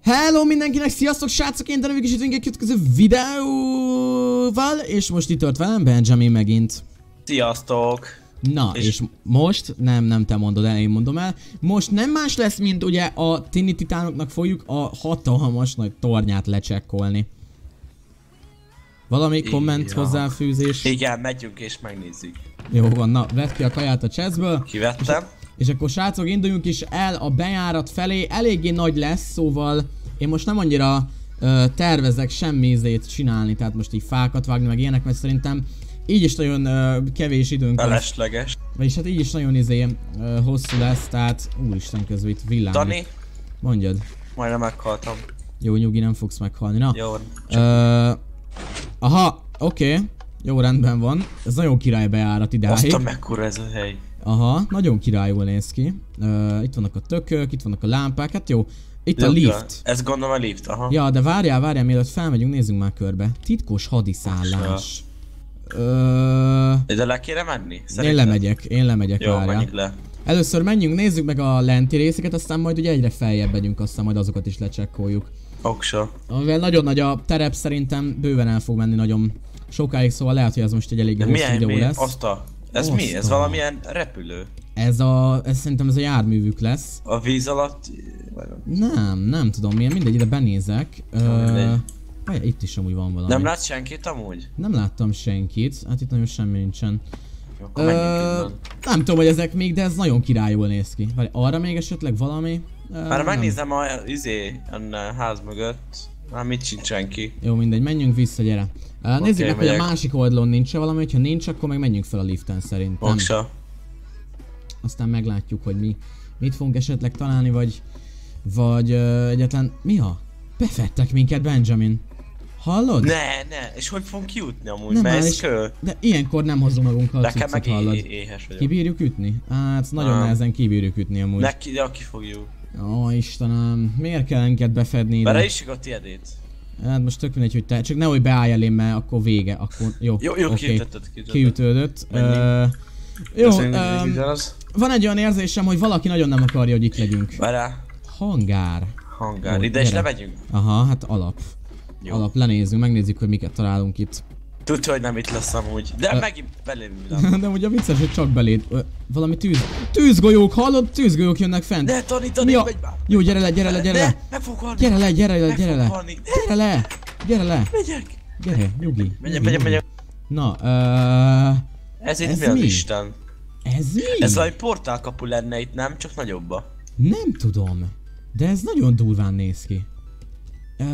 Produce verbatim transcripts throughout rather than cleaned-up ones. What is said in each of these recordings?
Hello mindenkinek, sziasztok srácok, én Danevik, és itt egy következő videóval, és most itt tört velem Benjamin megint. Sziasztok! Na, és, és most, nem, nem te mondod el, én mondom el, most nem más lesz, mint ugye a Tini Titánoknak fogjuk a hatalmas nagy tornyát lecsekkolni. Valami komment, ja. hozzáfűzés? Igen, megyünk és megnézzük. Jó van, na, vedd ki a kaját a chestből. Kivettem. És, és akkor srácok, induljunk is el a bejárat felé, eléggé nagy lesz, szóval én most nem annyira ö, tervezek semmi ízét csinálni, tehát most így fákat vágni meg ilyenek, mert szerintem így is nagyon ö, kevés időnk lesz. Felesleges. Vagyis hát így is nagyon izé ö, hosszú lesz, tehát úristen közben itt villámlik. Dani? Mondjad. Majdnem meghaltam. Jó, nyugi, nem fogsz meghalni, na. Jó. Ö, aha, oké. Okay. Jó, rendben van. Ez nagyon király bejárat idáig. Aztán mekkora ez a hely. Aha, nagyon királyul néz ki. Uh, itt vannak a tökök, itt vannak a lámpák, hát jó. Itt Jó, a lift. Ez gondolom a lift, aha. Ja, de várjál, várjál, mielőtt felmegyünk, nézzünk már körbe. Titkos hadiszállás. Ö... De le kéne menni? Szerinted? Én lemegyek, én lemegyek, jó, várjál. menjünk le. Először menjünk, nézzük meg a lenti részeket, aztán majd ugye egyre feljebb megyünk, aztán majd azokat is lecsekkoljuk. Oksa. Amivel nagyon nagy a terep, szerintem bőven el fog menni nagyon sokáig, szóval lehet, hogy ez most egy elég hosszú videó milyen, lesz. Azt a... Ez Azt mi? Ez a... valamilyen repülő? Ez a... Ez szerintem ez a járművük lesz. A víz alatt... Nem, nem tudom milyen, mindegy, ide benézek. Ö... Itt is amúgy van valami. Nem látsz senkit amúgy? Nem láttam senkit, hát itt nagyon semmi nincsen. Jó, akkor Ö... Nem tudom, hogy ezek még, de ez nagyon királyul néz ki. Várj, arra még esetleg valami? Már megnézem a izé, a ház mögött. Már mit sincs senki. Jó, mindegy, menjünk vissza, gyere. Uh, nézzük okay, meg, megyek. Hogy a másik oldalon nincs-e valami, hogyha nincs, akkor meg menjünk fel a liften szerintem. Oksa. Aztán meglátjuk, hogy mi mit fogunk esetleg találni, vagy vagy uh, egyetlen... Mi a? Befettek minket, Benjamin. Hallod? Ne, ne, és hogy fogunk kijutni amúgy? Nem mert áll, ez kö... De ilyenkor nem hozom magunkkal a cuccot, meg hallod. éhes vagyok. Kibírjuk ütni? Hát nagyon ah. nehezen kibírjuk ütni amúgy. Neki, de aki fogjuk. Ó, Istenem, miért kell minket befedni ide? Bele is a tiédét. Hát most tök mindegy, hogy te, csak nehogy beállj elém, mert akkor vége, akkor jó. Jó, jó, okay. kiütötted, kiütődött. Uh, jó, uh, van egy olyan érzésem, hogy valaki nagyon nem akarja, hogy itt legyünk. Várjál. Hangár. Hangár, ide is lemegyünk? Aha, hát alap. Jó. Alap, lenézzünk, megnézzük, hogy miket találunk itt. Tudja, hogy nem itt lesz amúgy, de uh, megint beléd de ugye vicces, hogy csak beléd. Uh, valami tűz... Tűzgolyók, hallod? Tűzgolyók jönnek fent. Ne, Tani, Tani, a... megy már! Jó, gyere le, gyere le, gyere le! Meg fog halni! Gyere le, gyere le, gyere le! Gyere le! Gyere le! Megyek! Gyere, nyugi! Megyek, megyek, megyek! Na, uh, ez itt ez mi az Isten? Ez mi? Ez valami portálkapu lenne itt, nem? Csak nagyobba. Nem tudom. De ez nagyon durván néz ki. Uh,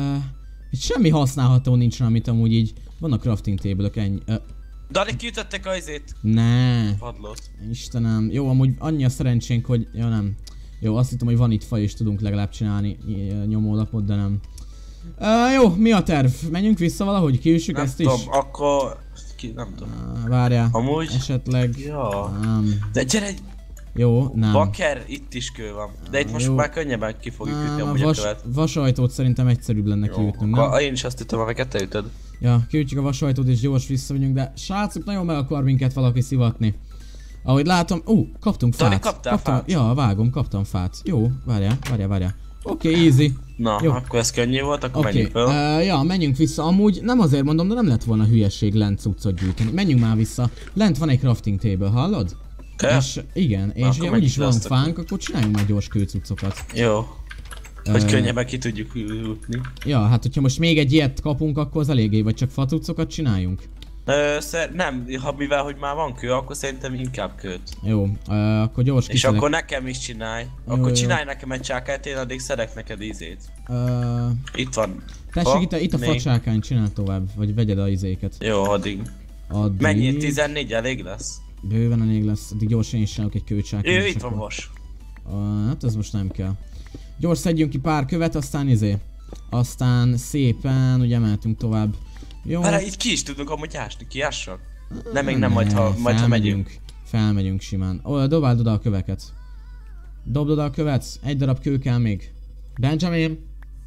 itt semmi használható nincsen, amit amúgy így... Vannak crafting table-ök, ennyi. Uh, Dani, kiütöttek a izét? Ne. Padlót. Istenem. Jó, amúgy annyi a szerencsénk, hogy... Ja, nem. Jó, azt hittem, hogy van itt fa és tudunk legalább csinálni nyomólapot, de nem. Uh, jó, mi a terv? Menjünk vissza valahogy, kiüssük ezt tudom, is? akkor... Ki, nem tudom. Uh, várjál. Amúgy? Esetleg... Ja. Um, de gyere! Jó, nem. Bakker, itt is kő van. De itt most jó. Már könnyebben ki fogjuk uh, ütni amúgy vas, a követ. Vasajtót szerintem egyszerűbb lenne jó, kiütnünk, nem? Én is azt hittem, amiket te ütöd. Ja, kiütjük a vasajtót és gyors visszamegyünk, de srácok, nagyon meg akar minket valaki szivatni. Ahogy látom, ó, uh, kaptunk fát. Dani, kaptál kaptam, fát? Ja, vágom, kaptam fát. Jó, várjál, várjál, várjál. Oké, okay, easy. Na, jó. Akkor ez könnyű volt, akkor okay. menjünk fel. Uh, ja, menjünk vissza. Amúgy nem azért mondom, de nem lett volna hülyeség lent cuccot gyűjteni. Menjünk már vissza. Lent van egy crafting table, hallod? Ke? És igen, és ugye úgyis van fánk, akkor csináljunk már gyors kőcuccokat. Jó. Hogy uh, könnyebben ki tudjuk jutni. Ja, hát hogyha most még egy ilyet kapunk, akkor az eléggé, vagy csak facuccokat csináljunk? Ö, szer nem, ha mivel hogy már van kő, akkor szerintem inkább kőt. Jó, uh, akkor gyors És kiszedek. Akkor nekem is csinálj. Jó, akkor jó. Csinálj nekem egy csákányt, én addig szedek neked ízét. Uh, itt van. Tessék, ha? itt a, itt a facsákány, csinál tovább, vagy vegyed a izéket. Jó, addig. addig... Mennyi? tizennégy elég lesz? Bőven elég lesz, addig gyorsan is csinálok egy kőcsákányt. Jó, itt van vas. Uh, hát ez most nem kell. Gyors szedjünk ki pár követ, aztán izé. Aztán szépen, ugye mehetünk tovább. Jó. Várj, itt ki is tudunk amúgy ásni, kiássak? Nem, még nem, majd ha, majd ha megyünk. Felmegyünk simán. Ó, dobáld oda a köveket. Dobd oda a követ, egy darab kő kell még. Benjamin?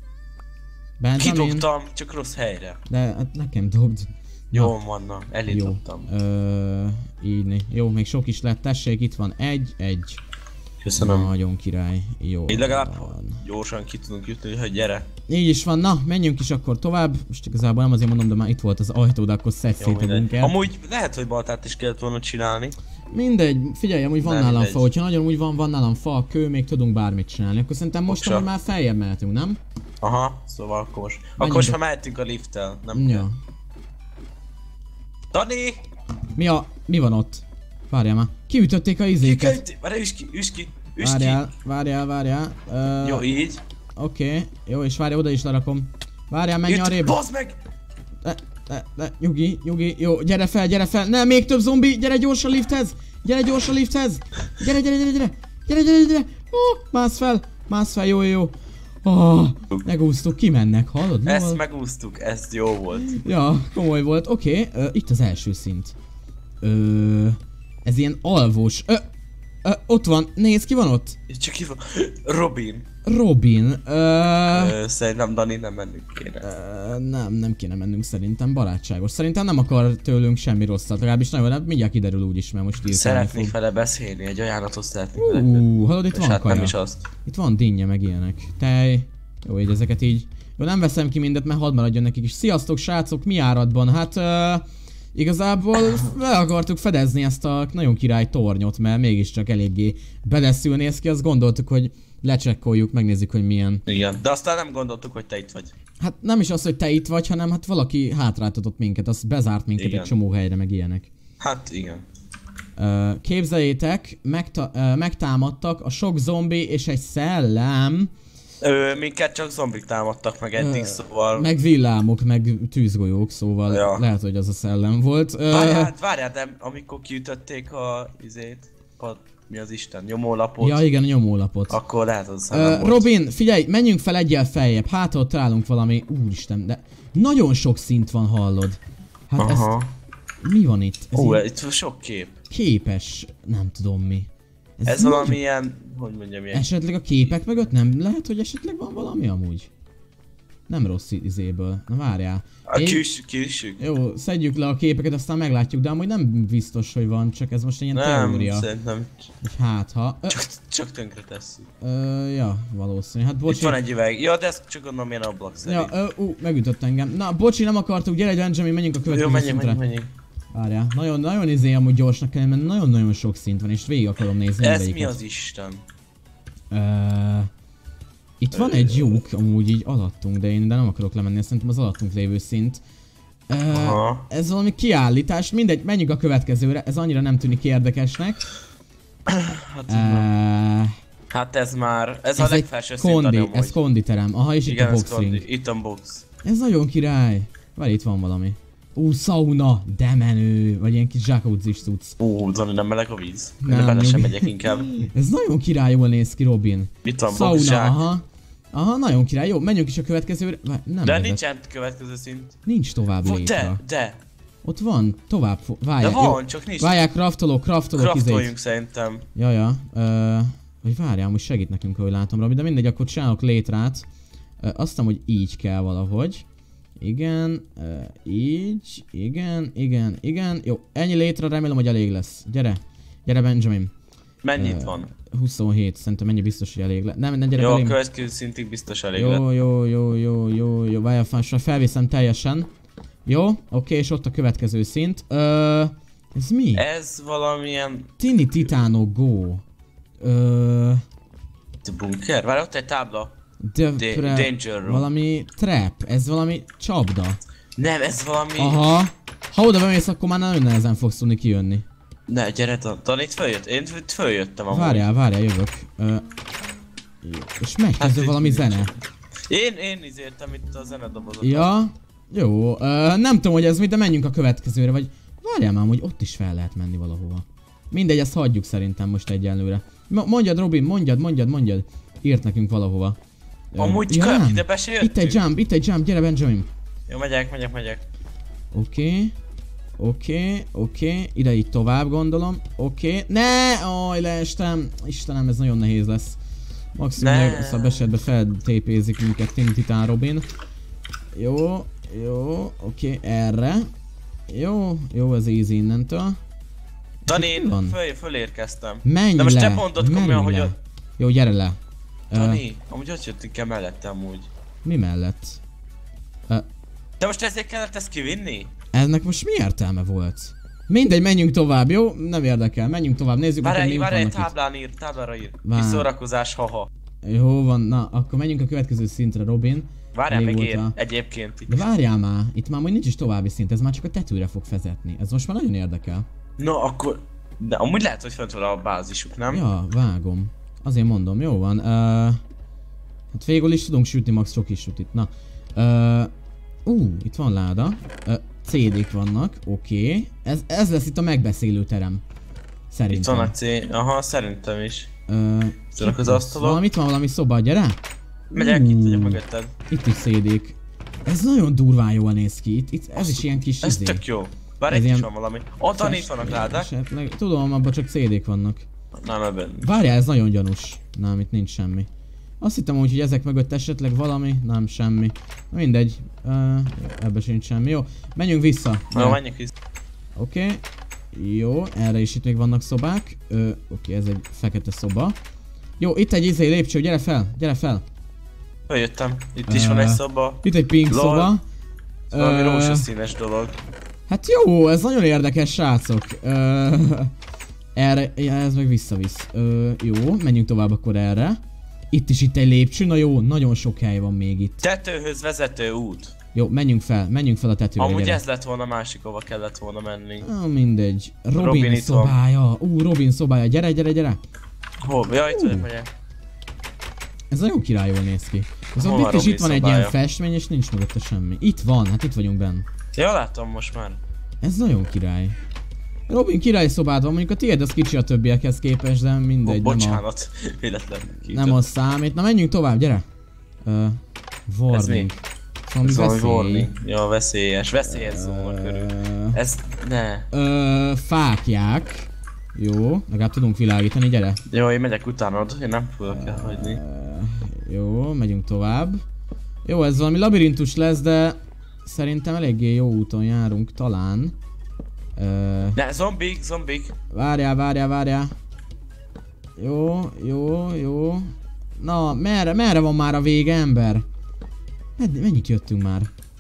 Benjamin? Kidobtam, csak rossz helyre. De hát nekem dobd. Jó van, na, elindítottam. Jó, Ö, így né. Jó, még sok is lett, tessék, itt van egy, egy. Köszönöm. Nagyon király. Jó. Így legalább gyorsan ki tudunk jutni, hogy gyere. Így is van, na, menjünk is akkor tovább. Most igazából nem azért mondom, de már itt volt az ajtó, de akkor szedj szét a bunkert. Amúgy lehet, hogy baltát is kellett volna csinálni. Mindegy, figyelj, amúgy van Nem, nálam mindegy. fa, hogyha nagyon úgy van, van nálam fa, kő, még tudunk bármit csinálni. Akkor szerintem most Oksa. már feljebb mehetünk, nem? Aha, szóval akkor most. Akkor most már mehetünk a lifttel, nem? Ja. Dani! Mi a... mi van ott? Várjál már. Kiütötték a izéket. Ki, várjál, üss ki, üss ki, üss Várjál, ki. várjál, várjál. Uh, Jó, így. Oké, okay. Jó, és várjál, oda is lerakom. Várjál, menj Itt, arrébb. bazd meg! De, de, de, nyugi, nyugi, jó, gyere fel, gyere fel. Nem, még több zombi, gyere gyorsan lifthez. Gyere gyorsan lifthez. Gyere, gyere, gyere, gyere. Gyere, gyere, gyere. Oh, mász fel, mász fel, jó, jó, jó. Oh, megúsztuk, kimennek, hallod? No, Ezt megúsztuk, ez jó volt. Ja, komoly volt, oké, okay. uh, itt az első szint. Ö, ez ilyen alvós. Ö, ö, ott van, nézd, ki van ott? Csak ki van. Robin. Robin. Ö, Ö, szerintem Dani nem mennünk kéne. Ö, nem, nem kéne mennünk szerintem, barátságos. Szerintem nem akar tőlünk semmi rosszat, legalábbis nagyon, hát mindjárt kiderül úgyis, mert most írtani Szeretnék fog. vele beszélni, egy ajánlatot szeretnék vele. Ú, hallod, itt És van hát kaja. nem is azt. Itt van dinnye meg ilyenek. Tej. Jó, így ezeket így. Jó, nem veszem ki mindet, mert hadd maradjon nekik is. Sziasztok, srácok, mi áradban? Hát uh, igazából le akartuk fedezni ezt a nagyon király tornyot, mert mégiscsak eléggé bedeszül néz ki. Azt gondoltuk, hogy lecsekkoljuk, megnézzük, hogy milyen. Igen, de aztán nem gondoltuk, hogy te itt vagy. Hát nem is az, hogy te itt vagy, hanem hát valaki hátráltatott minket, az bezárt minket Igen. egy csomó helyre, meg ilyenek. Hát igen. Uh, képzeljétek, megta uh, megtámadtak a sok zombi és egy szellem. Ö, minket csak zombik támadtak meg eddig, Ö, szóval... Meg villámok, meg tűzgolyók, szóval Ja. lehet, hogy az a szellem volt. Ö, Várjál, várjál, de amikor kiütötték a izét, a, mi az Isten, nyomólapot, Ja, igen, a nyomólapot. akkor lehet az a Ö, szellem volt. Robin, figyelj, menjünk fel egyel feljebb, hát ott találunk valami, úristen, de nagyon sok szint van, hallod. Hát Aha. ez, mi van itt? Ez Ó, ilyen itt sok kép. képes, nem tudom mi. Ez nagy- valamilyen, hogy mondjam, ilyen... Esetleg a képek mögött nem lehet, hogy esetleg van valami amúgy? Nem rossz izéből. Na várjál. A Én- külső, külső. Jó, szedjük le a képeket, aztán meglátjuk, de amúgy nem biztos, hogy van, csak ez most egy ilyen Nem, teória. szerintem Hogy hát ha... Ö, csak, csak tönkre tesszük. ö, ja, valószínű. Hát Itt bocsi. van egy üveg. Ja, de ez csak gondolom ilyen ablakszerű. Ja, ö, ú, megütött engem. Na, bocsi, nem akartuk, gyere Benjamin, menjünk a Jó, következő menjünk, szintre. menjünk, menjünk. Várjál, nagyon, nagyon izé amúgy gyorsnak kell, mert nagyon-nagyon sok szint van, és végig akarom nézni Ez mindegyiket. mi az Isten? Ö, itt van egy lyuk, amúgy így alattunk, de én de nem akarok lemenni, szerintem az alattunk lévő szint. Ö, Aha. ez valami kiállítás, mindegy, menjünk a következőre, ez annyira nem tűnik érdekesnek. Hát, Ö, hát ez már, ez, a ez egy legfelső szint kondi, amúgy. ez konditerem, aha, és Igen, itt a ez boxing. kondi. Itt a box. Ez nagyon király. Várj, itt van valami. Ú, sauna, de menő, vagy ilyen kis zsákódzis tudsz. Ó, Zani, nem meleg a víz? Nem, Nem, bele sem nyugi. megyek inkább. Ez nagyon király jól néz ki, Robin. Itt van box Sauna, zsák. aha. Aha, nagyon király. Jó, menjünk is a következőre. Várj, nem De vezet. nincsen következő szint. Nincs tovább Ó, létre. de, de. Ott van, tovább fo- De várják. van, csak nincs. Várják, craftolok, craftolok Craftoljunk izét. szerintem. Ja, ja. Ö, vagy várjál, most segít nekünk, ahogy látom, Robi, de mindegy, akkor csinálok létrát. Ö, azt hiszem, hogy így kell valahogy. Igen, ö, így, igen, igen, igen. Jó, ennyi létre, remélem, hogy elég lesz. Gyere, gyere Benjamin. Mennyit Ö, van? huszonhét, szerintem ennyi biztos, hogy elég lesz. Nem, ne gyere Jó, a belém. következő szintig biztos elég Jó, lett. jó, jó, jó, jó, jó, várjál, fánsra, felviszem teljesen. Jó, oké, és ott a következő szint. Ö, ez mi? Ez valamilyen... Tini Titano Go. Ö, The bunker? Várj, ott egy tábla. de Da- pre, Danger Room. valami trap, ez valami csapda. Nem, ez valami... Aha. Ha oda bemész, akkor már nagyon nehezen fogsz tudni kijönni. Ne, gyere, Dan, Dan, itt följött. Én itt följöttem amúgy. Várjál, várjál, jövök. Ö, jó. És megy közben itt valami nincs. zene. Én, én izértem itt a zenedobozot. Ja, jó. Ö, nem tudom, hogy ez mit, de menjünk a következőre, vagy várjál már, hogy ott is fel lehet menni valahova. Mindegy, ezt hagyjuk szerintem most egyelőre. M mondjad, Robin, mondjad, mondjad, mondjad. Írt nekünk valahova. Ö, Amúgy ja, ja, nem. ide be se jöttünk. Itt egy jump, itt egy jump, gyere Benjamin. Jó, megyek, megyek, megyek. Oké. Okay. Oké, okay, oké, okay. Ide így tovább gondolom. Oké. Okay. Ne! Oj, leestem. Istenem, ez nagyon nehéz lesz. Maximum Ne. legrosszabb esetben feltépézik minket Tim Titán Robin. Jó, jó, oké, okay. Erre. Jó, jó, ez easy innentől. Dani, én föl, fölérkeztem. Menj de most le, te mondod komolyan, hogy a... Jó, gyere le. Dani, uh, amúgy hogy jöttünk el mellette amúgy? Mi mellett? Uh, de most ezért kellett ezt kivinni? Ennek most mi értelme volt? Mindegy, menjünk tovább, jó? Nem érdekel, menjünk tovább, nézzük, hogy mi várj, egy táblán ír, táblára ír. Kiszórakozás, haha. Jó van, na, akkor menjünk a következő szintre, Robin. Várjál, még ér, a... egyébként itt. De várjál már, itt már majd nincs is további szint, ez már csak a tetőre fog vezetni. Ez most már nagyon érdekel. No, akkor... De amúgy lehet, hogy fent van a bázisuk, nem? Ja, vágom. Azért mondom, jó van. Uh, hát végül is tudunk sütni max csoki sütit, na. Uh, uh, itt van láda. Uh, cé dék vannak, oké. Okay. Ez, ez lesz itt a megbeszélő terem. Szerintem. Itt van a C, aha, szerintem is. Uh, Tudok az asztalok. Valami, itt van valami szoba, gyere! Megyek, uh, itt vagyok mögötted. Itt is cé dék. Ez nagyon durván jól néz ki, itt, itt ez Azt, is ilyen kis Ez izé. Tök jó. Bár egy is van valami. Ott van, itt vannak ládák. Esetleg, tudom, abban csak cé dék vannak. Nem, ebben. Várjál, ez nagyon gyanús. Nem, itt nincs semmi. Azt hittem úgy, hogy ezek mögött esetleg valami, nem semmi. Na mindegy, uh, ebben sincs semmi. Jó, menjünk vissza. Jó, menjünk vissza. Oké, okay. Jó, erre is itt még vannak szobák. Uh, Oké, okay, ez egy fekete szoba. Jó, itt egy izé lépcső, gyere fel, gyere fel. Eljöttem, itt uh, is van egy szoba. Itt egy pink Lol. szoba. Ez valami uh, rózsaszínes dolog. Hát jó, ez nagyon érdekes, srácok. Uh, erre, ja, ez meg visszavisz. Uh, jó, menjünk tovább akkor erre. Itt is itt egy lépcső, na jó, nagyon sok hely van még itt. Tetőhöz vezető út. Jó, menjünk fel, menjünk fel a tetőre. Amúgy gyere. Ez lett volna másik, hova kellett volna menni. Ah, mindegy. Robin, Robin szobája. Ú, uh, Robin szobája, gyere, gyere, gyere. Hol? Ja, itt vagyok, megyek. Ez nagyon királyul néz ki. Viszont itt is itt van szobája. Egy ilyen festmény, és nincs mögötte semmi. Itt van, hát itt vagyunk benn. Ja, látom most már. Ez nagyon király. Robin, király szobád van, mondjuk a tiéd az kicsi a többiekhez képest, de mindegy. Oh, bocsánat, véletlen. Nem az számít. Na menjünk tovább, gyere. Uh, warning. Ez valami warning. Ja, veszélyes, veszélyes zóna körül. Ez, ne. Uh, fákják. Jó, legalább tudunk világítani, gyere. Jó, én megyek utánad, én nem fogok uh, elhagyni. Jó, megyünk tovább. Jó, ez valami labirintus lesz, de szerintem eléggé jó úton járunk, talán. Uh, ne, zombik, zombik. Várjál, várjál, várjál. Jó, jó, jó. Na, merre, merre van már a vége, ember? Mennyit jöttünk már?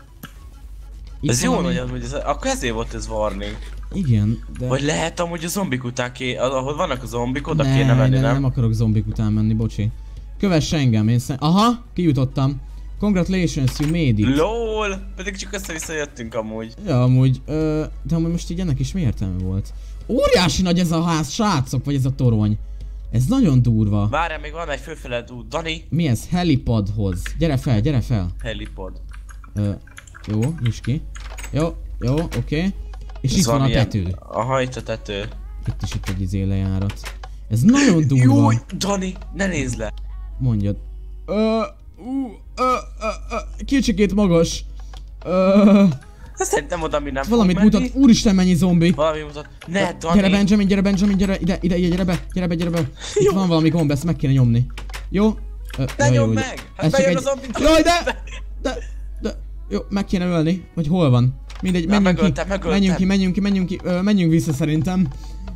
Itt ez jó nagy, hogy ez, akkor ezért volt ez warning. Igen, de... Vagy lehet amúgy a zombik után ké... ahol vannak a zombik, oda ne, kéne menni, ne, nem? nem akarok zombik után menni, bocsi. Kövess engem, én szem... Aha, kijutottam. Congratulations, you made it. LOL! Pedig csak össze-vissza jöttünk amúgy. Ja, amúgy, ö, de amúgy most így ennek is mi értelme volt? Óriási nagy ez a ház, srácok, vagy ez a torony. Ez nagyon durva. Várjál, még van egy főfeled út, Dani. Mi ez? Helipadhoz. Gyere fel, gyere fel. Helipad. Ö, jó, nyisd ki. Jó, jó, oké. Okay. És ez itt van a tető. Ilyen... Aha, itt a tető. Itt is itt egy izé lejárat. Ez nagyon durva. Jó, Dani, ne nézd le. Mondjad. Ö, ú, ö, ö, ö, kicsikét magas. Ö, Szerintem oda mi nem valamit mutat, menni. Úristen mennyi zombi. Valami mutat. Ne, Dani. Gyere Benjamin, gyere Benjamin, gyere ide, ide, ide, gyere be, gyere be, gyere be. Itt van valami gomb, ezt meg kéne nyomni. Jó? Ö, ne nyomd meg! Hát bejön egy... a zombi. Jaj, de, de, de, jó, meg kéne ölni. Vagy hol van? Mindegy, menjünk megöltem, ki, megöltem. menjünk ki, menjünk ki, menjünk ki, ö, menjünk vissza szerintem.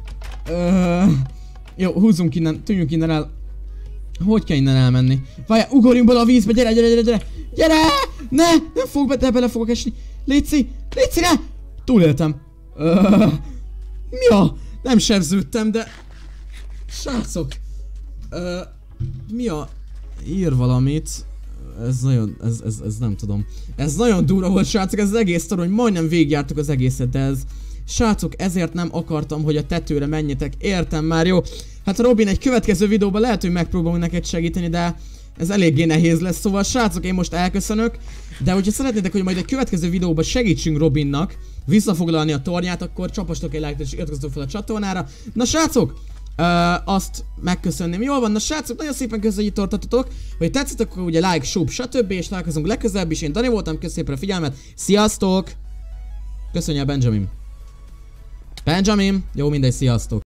Ö, jó, húzzunk innen, tűnjünk innen el. Hogy kell innen elmenni? Várjál, ugorjunk bele a vízbe, gyere, gyere, gyere, gyere! Gyere! Ne! Nem fogok be, de bele fogok esni. Léci! Léci, ne! Túléltem. Uh, mi a? Nem sebződtem, de... Srácok! Uh, mi a... Ír valamit. Ez nagyon... Ez, ez, ez nem tudom. Ez nagyon durva volt, srácok, ez az egész torony. Majdnem végigjártuk az egészet, de ez... Srácok, ezért nem akartam, hogy a tetőre menjetek. Értem már, jó? Hát Robin, egy következő videóban lehet, hogy megpróbálunk neked segíteni, de ez eléggé nehéz lesz. Szóval srácok, én most elköszönök. De hogyha szeretnétek, hogy majd egy következő videóban segítsünk Robinnak visszafoglalni a tornyát, akkor csapastok egy lájkot és iratkozzatok fel a csatornára. Na srácok, uh, azt megköszönném. Jól van, na srácok, nagyon szépen köszönjük, hogy itt tartottatok. Hogy tetszett, akkor ugye like, sub, stb. És találkozunk legközelebb is. Én Dani voltam, köszönjük szépen a figyelmet. Sziasztok! Köszönjük, Benjamin. Benjamin! Jó, mindegy, sziasztok!